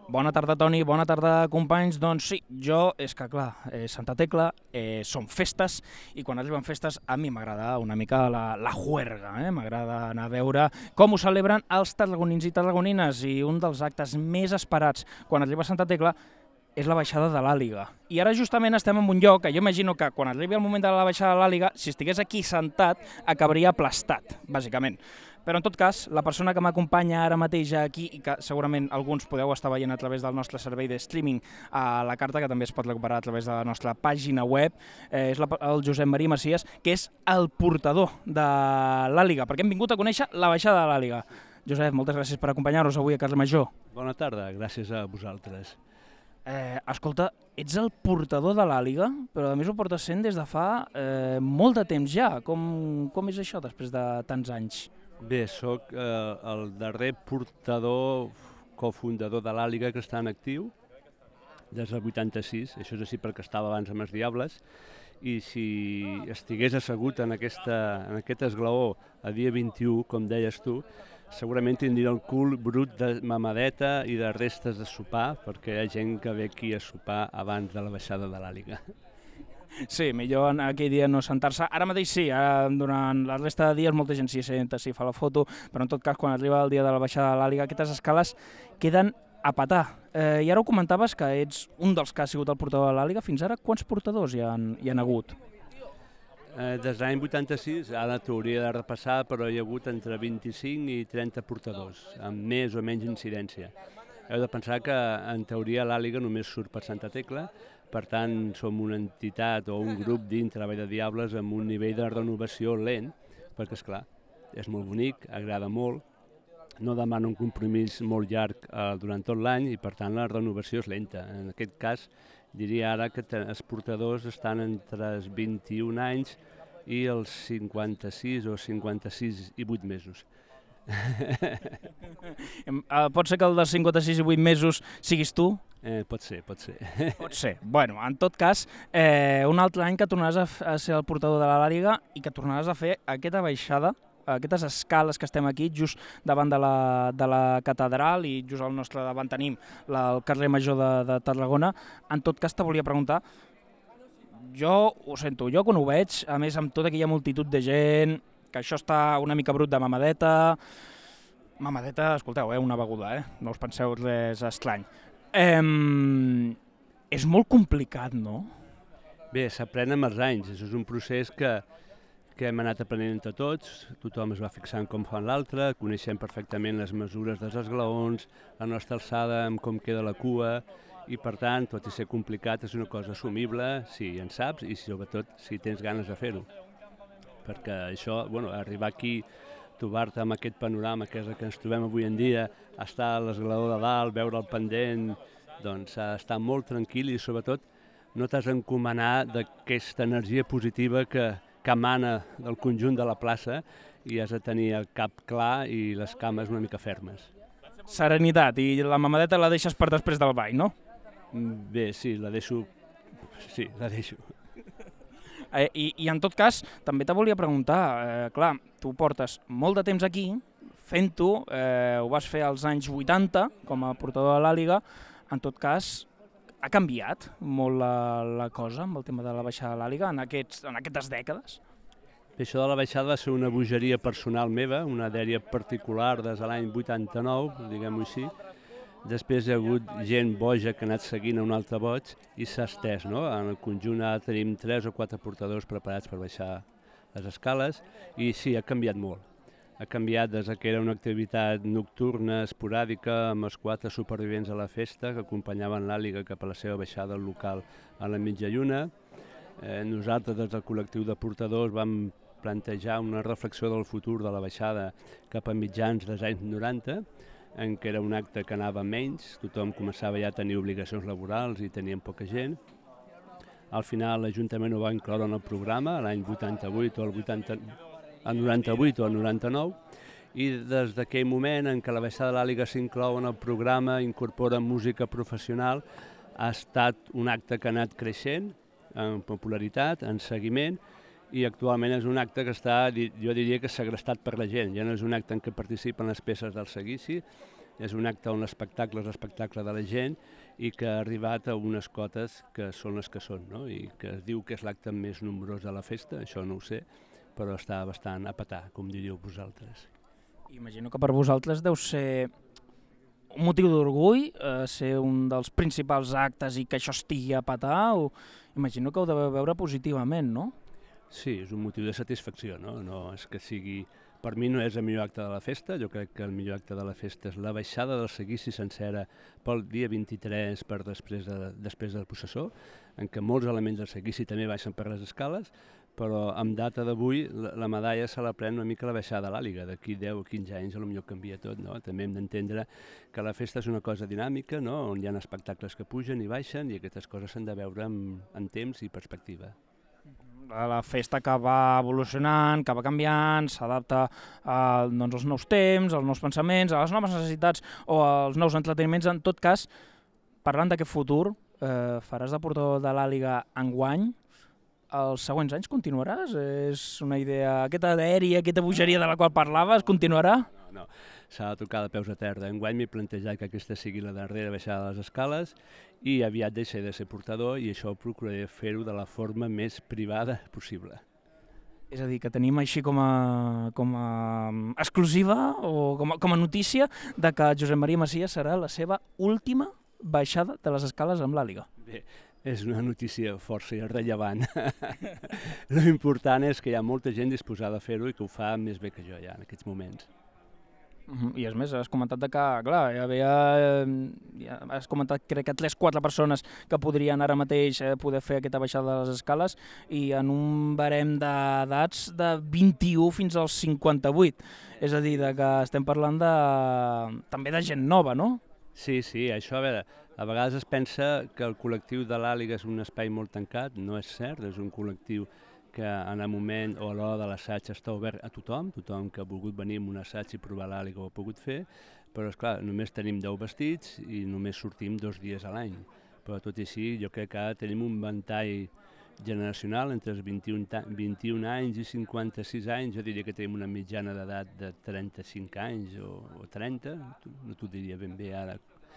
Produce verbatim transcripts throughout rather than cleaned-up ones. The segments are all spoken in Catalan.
Bona tarda, Toni, bona tarda, companys. Doncs sí, jo, és que clar, eh, Santa Tecla, eh, són festes, i quan arriben festes a mi m'agrada una mica la, la juerga, eh? M'agrada anar a veure com ho celebren els tarragonins i tarragonines, i un dels actes més esperats quan arriba a Santa Tecla és la baixada de l'Àliga. I ara justament estem en un lloc que jo imagino que quan arribi el moment de la baixada de l'Àliga, si estigués aquí sentat, acabaria aplastat, bàsicament. Però en tot cas, la persona que m'acompanya ara mateix aquí, i que segurament alguns podeu estar veient a través del nostre servei de streaming a la carta, que també es pot recuperar a través de la nostra pàgina web, eh, és la, el Josep Maria Macias, que és el portador de l'Àliga, perquè hem vingut a conèixer la baixada de l'Àliga. Josep, moltes gràcies per acompanyar-nos avui a Carles Major. Bona tarda, gràcies a vosaltres. Eh, escolta, ets el portador de l'Àliga, però a més ho portes sent des de fa eh, molt de temps ja. Com, com és això després de tants anys? Bé, sóc eh, el darrer portador, cofundador de l'Àliga que està en actiu, des del vuitanta-sis, això és així perquè estava abans amb els Diables, i si estigués assegut en, aquesta, en aquest esglaó a dia vint-i-u, com deies tu, segurament tindria el cul brut de mamadeta i de restes de sopar, perquè hi ha gent que ve aquí a sopar abans de la baixada de l'Àliga. Sí, millor aquell dia no sentar-se. Ara mateix sí, ara, durant la resta de dies molta gent s'hi senta, s'hi fa la foto, però en tot cas quan arriba el dia de la baixada de l'Àliga aquestes escales queden a petar. Eh, I ara ho comentaves que ets un dels que ha sigut el portador de l'Àliga. Fins ara quants portadors hi han, hi han hagut? Eh, des de l'any vuitanta-sis, ara t'hauria de repassar, però hi ha hagut entre vint-i-cinc i trenta portadors, amb més o menys incidència. Heu de pensar que en teoria l'Àliga només surt per Santa Tecla, per tant som una entitat o un grup dintre Vall de Diables amb un nivell de renovació lent, perquè esclar, és molt bonic, agrada molt, no demana un compromís molt llarg eh, durant tot l'any i per tant la renovació és lenta. En aquest cas diria ara que els portadors estan entre els vint-i-un anys i els cinquanta-sis o cinquanta-sis i vuit mesos. Pot ser que el dels cinquanta-sis i vuit mesos siguis tu? Eh, pot ser, pot ser. Pot ser. Bueno, en tot cas, eh, un altre any que tornaràs a, a ser el portador de l'Àliga i que tornaràs a fer aquesta baixada, aquestes escales que estem aquí, just davant de la, de la catedral, i just al nostre davant tenim la, el carrer Major de, de Tarragona. En tot cas, te volia preguntar, jo ho sento, jo quan ho veig, a més amb tota aquella multitud de gent, que això està una mica brut de mamadeta, mamadeta, escolteu, eh, una beguda, eh? No us penseu res estrany. Eh, és molt complicat, no? Bé, s'aprèn amb els anys, és un procés que, que hem anat aprenent entre tots, tothom es va fixant com fan l'altre, coneixem perfectament les mesures dels esglaons, la nostra alçada, amb com queda la cua, i per tant, tot i ser complicat, és una cosa assumible si en saps i sobretot si tens ganes de fer-ho. Perquè això, bueno, arribar aquí, trobar-te amb aquest panorama que és el que ens trobem avui en dia, estar a l'esglaó de dalt, veure el pendent, doncs estar molt tranquil i sobretot no t'has d'encomanar d'aquesta energia positiva que, que emana del conjunt de la plaça i has de tenir el cap clar i les cames una mica fermes. Serenitat, i la mamadeta la deixes per després del ball, no? Bé, sí, la deixo. Sí, la deixo. Eh, i, I en tot cas, també te volia preguntar, eh, clar, tu portes molt de temps aquí, fent-ho, eh, ho vas fer als anys vuitanta com a portador de l'Àliga, en tot cas, ha canviat molt la, la cosa amb el tema de la baixada de l'Àliga en, aquests, en aquestes dècades? Això de la baixada va ser una bogeria personal meva, una dèria particular des de l'any vuitanta-nou, diguem-ho així. Després hi ha hagut gent boja que ha anat seguint a un altre boig i s'ha estès, no? En el conjunt ara tenim tres o quatre portadors preparats per baixar les escales i sí, ha canviat molt. Ha canviat des que era una activitat nocturna, esporàdica, amb els quatre supervivents a la festa que acompanyaven l'Àliga cap a la seva baixada al local a la mitja lluna. Eh, nosaltres, des del col·lectiu de portadors, vam plantejar una reflexió del futur de la baixada cap a mitjans dels anys noranta, en què era un acte que anava menys, tothom començava ja a tenir obligacions laborals i teníem poca gent. Al final l'Ajuntament ho va incloure en el programa, l'any vuitanta-vuit o el vuitanta, el noranta-vuit o el noranta-nou, i des d'aquell moment en què la baixada de l'Àliga s'inclou en el programa, incorpora música professional, ha estat un acte que ha anat creixent en popularitat, en seguiment, i actualment és un acte que està, jo diria que segrestat per la gent. Ja no és un acte en què participen les peces del seguici, és un acte on l'espectacle és l'espectacle de la gent i que ha arribat a unes cotes que són les que són, no? I que es diu que és l'acte més nombrós de la festa, això no ho sé, però està bastant a petar, com diríeu vosaltres. Imagino que per vosaltres deu ser un motiu d'orgull, eh, ser un dels principals actes i que això estigui a petar, o imagino que ho deveu veure positivament, no? Sí, és un motiu de satisfacció, no? No és que sigui... Per mi no és el millor acte de la festa, jo crec que el millor acte de la festa és la baixada del seguici sencera pel dia vint-i-tres per després, de, després del processó, en què molts elements del seguici també baixen per les escales, però amb data d'avui la, la medalla se la pren una mica la baixada de l'Àliga, d'aquí deu o quinze anys potser canvia tot, no? També hem d'entendre que la festa és una cosa dinàmica, no? On hi ha espectacles que pugen i baixen i aquestes coses s'han de veure en, en temps i perspectiva. La festa que va evolucionant, que va canviant, s'adapta doncs, als nous temps, als nous pensaments, a les noves necessitats o als nous entreteniments. En tot cas, parlant d'aquest futur, eh, faràs de portador de l'Àliga enguany. Els següents anys continuaràs? És una idea, aquesta aèria, aquesta bogeria de la qual parlaves, continuarà? No, no, s'ha de tocar de peus a terra. Enguany m'he plantejat que aquesta sigui la darrera baixada de les escales i aviat deixaré de ser portador i això procuraré fer-ho de la forma més privada possible. És a dir, que tenim així com a, com a exclusiva o com a, com a notícia de que Josep Maria Macias serà la seva última baixada de les escales amb l'Àliga. Bé, és una notícia força rellevant. L'important és que hi ha molta gent disposada a fer-ho i que ho fa més bé que jo ja en aquests moments. I és més, has comentat que, clar, hi havia, ja has comentat crec que tres o quatre persones que podrien ara mateix poder fer aquesta baixada de les escales i en un barem d'edats de vint-i-u fins als cinquanta-vuit. És a dir, de que estem parlant de, també de gent nova, no? Sí, sí, això, a veure, a vegades es pensa que el col·lectiu de l'Àliga és un espai molt tancat, no és cert, és un col·lectiu que en el moment o a l'hora de l'assaig està obert a tothom, tothom que ha volgut venir amb un assaig i provar l'Àliga ho ha pogut fer, però esclar, només tenim deu vestits i només sortim dos dies a l'any. Però tot i així jo crec que ara tenim un ventall generacional entre els vint-i-un, vint-i-un anys i cinquanta-sis anys, jo diria que tenim una mitjana d'edat de trenta-cinc anys o, o trenta, no t'ho diria ben bé ara,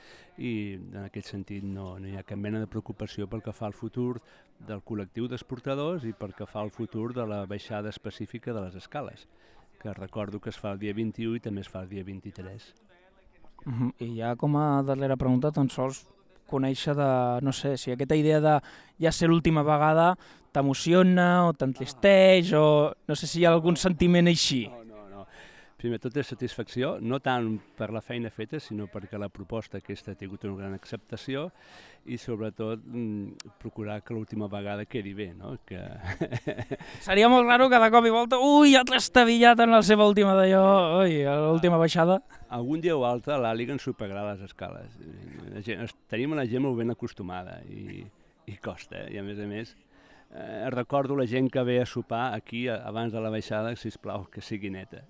i en aquest sentit no, no hi ha cap mena de preocupació pel que fa al futur del col·lectiu d'esportadors i pel que fa al futur de la baixada específica de les escales, que recordo que es fa el dia vint-i-u i també es fa el dia vint-i-tres. Uh-huh. I ja com a darrera pregunta, tan sols conèixer de, no sé, si aquesta idea de ja ser l'última vegada t'emociona o t'entristeix o no sé si hi ha algun sentiment així. No, no, no. Primer tot és satisfacció, no tant per la feina feta, sinó perquè la proposta aquesta ha tingut una gran acceptació i sobretot procurar que l'última vegada quedi bé, no? Que... Seria molt raro que de cop i volta, ui, ha trastabillat en la seva última d'allò, ui, l'última baixada. Algun dia o altre l'Àliga ens superarà les escales. La gent, tenim la gent molt ben acostumada i, i costa, eh? I a més a més eh, recordo la gent que ve a sopar aquí abans de la baixada, sisplau, que sigui neta.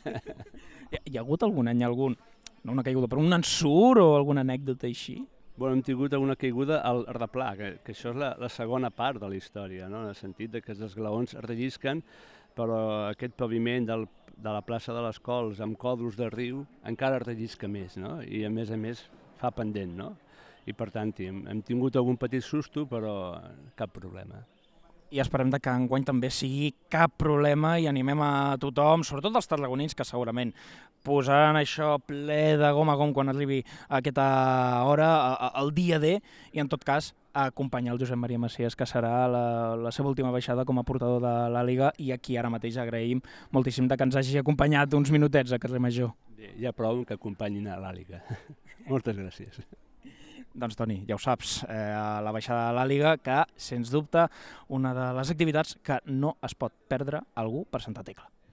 Hi, hi ha hagut algun any, algun, no una caiguda, però un ensurt o alguna anècdota així? Bueno, hem tingut alguna caiguda al replà, que, que això és la, la segona part de la història, no? En el sentit de que els esglaons rellisquen, però aquest paviment del, de la plaça de les Cols amb còdols de riu encara rellisca més, no? I a més a més fa pendent, no? I per tant hem, hem tingut algun petit susto, però cap problema. I esperem que enguany també sigui cap problema i animem a tothom, sobretot els tarragonins, que segurament posaran això ple de gom a gom quan arribi a aquesta hora, el dia D, i en tot cas a acompanyar el Josep Maria Macias, que serà la, la seva última baixada com a portador de l'Àliga, i aquí ara mateix agraïm moltíssim que ens hagi acompanyat uns minutets a Carrer Major. Bé, ja prou que acompanyin a l'Àliga. Moltes gràcies. Doncs Toni, ja ho saps, eh, la baixada de l'Àliga, que sens dubte una de les activitats que no es pot perdre algú per Santa Tecla.